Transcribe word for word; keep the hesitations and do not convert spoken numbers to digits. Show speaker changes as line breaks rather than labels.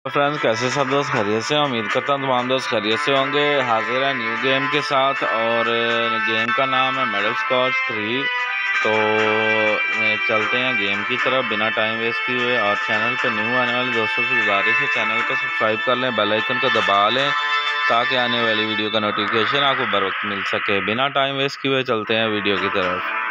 तो फ्रेंड्स, कैसे सब दोस्त खैरियत से? उम्मीद करता हूँ तमाम दोस्त खैरियत से होंगे। हाजिर है न्यू गेम के साथ और गेम का नाम है मेडल स्कॉच थ्री। तो चलते हैं गेम की तरफ बिना टाइम वेस्ट किए हुए। और चैनल पर न्यू आने वाले दोस्तों से गुजारिश है, चैनल को सब्सक्राइब कर लें, बेल आइकन को दबा लें ताकि आने वाली वीडियो का नोटिफिकेशन आपको बर वक्त मिल सके। बिना टाइम वेस्ट किए हुए चलते हैं वीडियो की तरफ।